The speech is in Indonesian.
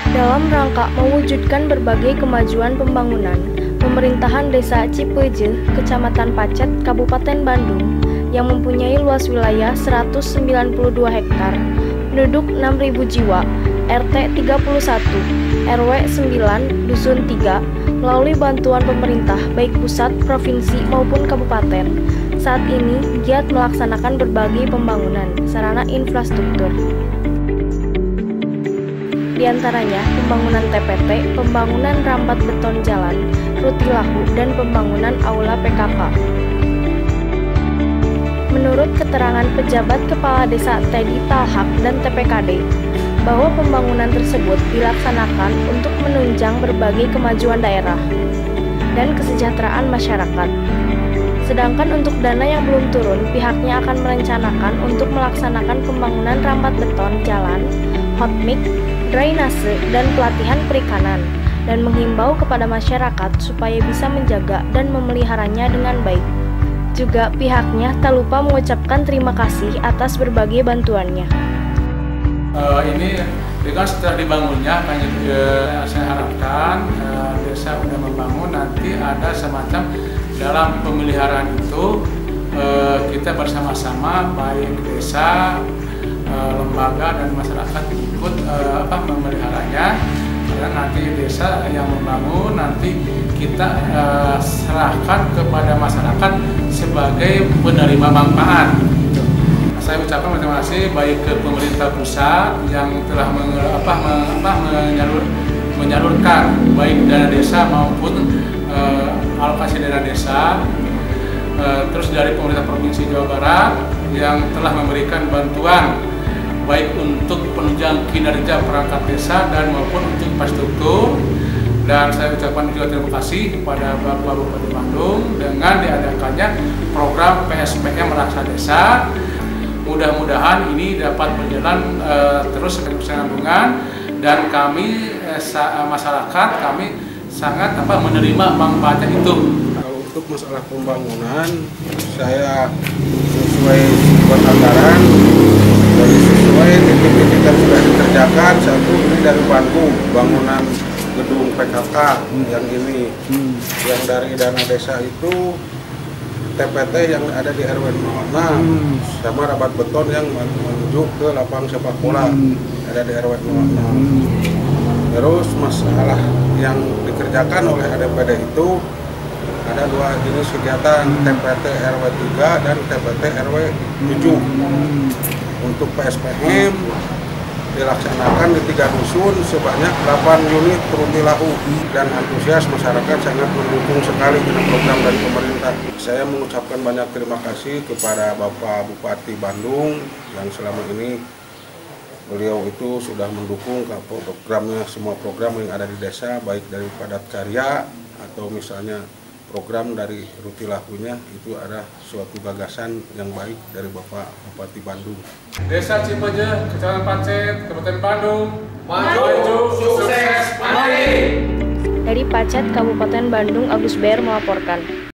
Dalam rangka mewujudkan berbagai kemajuan pembangunan, pemerintahan Desa Cipeuje, Kecamatan Pacet, Kabupaten Bandung, yang mempunyai luas wilayah 192 hektar, penduduk 6.000 jiwa, RT 31, RW 9, Dusun 3, melalui bantuan pemerintah baik pusat, provinsi maupun kabupaten, saat ini giat melaksanakan berbagai pembangunan sarana infrastruktur. Di antaranya pembangunan TPT, pembangunan rambat beton jalan, rutilahu, dan pembangunan aula PKK. Menurut keterangan pejabat Kepala Desa Teddy Talhak dan TPKD, bahwa pembangunan tersebut dilaksanakan untuk menunjang berbagai kemajuan daerah dan kesejahteraan masyarakat. Sedangkan untuk dana yang belum turun, pihaknya akan merencanakan untuk melaksanakan pembangunan rambat beton jalan, hot mix, drainase, dan pelatihan perikanan, dan menghimbau kepada masyarakat supaya bisa menjaga dan memeliharanya dengan baik. Juga pihaknya tak lupa mengucapkan terima kasih atas berbagai bantuannya. Ini dengan setelah dibangunnya, saya harapkan desa sudah membangun, nanti ada semacam dalam pemeliharaan itu kita bersama-sama baik desa, lembaga dan masyarakat ikut memeliharanya, karena nanti desa yang membangun, nanti kita serahkan kepada masyarakat sebagai penerima manfaat. Saya ucapkan terima kasih baik ke pemerintah pusat yang telah menyalurkan baik dana desa maupun alokasi dana desa, terus dari pemerintah provinsi Jawa Barat yang telah memberikan bantuan baik untuk penunjang kinerja perangkat desa dan maupun untuk infrastruktur. Dan saya ucapkan juga terima kasih kepada Bapak Bupati Bandung dengan diadakannya program PSPM Raksa Desa. Mudah-mudahan ini dapat berjalan terus kesinambungan, dan kami masyarakat kami sangat menerima manfaatnya itu. Kalau untuk masalah pembangunan, saya sesuai anggaran dari sesuai titik-titik yang sudah dikerjakan. Satu ini dari Bandung, bangunan gedung PKK yang ini, yang dari dana desa itu TPT yang ada di RW 06 sama rabat beton yang menuju ke lapangan sepak bola ada di RW 06. Terus masalah yang dikerjakan oleh ADPD itu ada dua jenis kegiatan, TPT RW 3 dan TPT RW 7. Untuk PSPM dilaksanakan di 3 dusun sebanyak 8 unit rutilahu, dan antusias masyarakat sangat mendukung sekali dengan program dari pemerintah. Saya mengucapkan banyak terima kasih kepada Bapak Bupati Bandung yang selama ini beliau itu sudah mendukung programnya, semua program yang ada di desa, baik dari padat karya atau misalnya program dari rutilahunya, itu ada suatu gagasan yang baik dari Bapak Bupati Bandung. Desa Cipeuje, Kecamatan Pacet, Kabupaten Bandung, maju, sukses, mari! Dari Pacet, Kabupaten Bandung, Agus Ber melaporkan.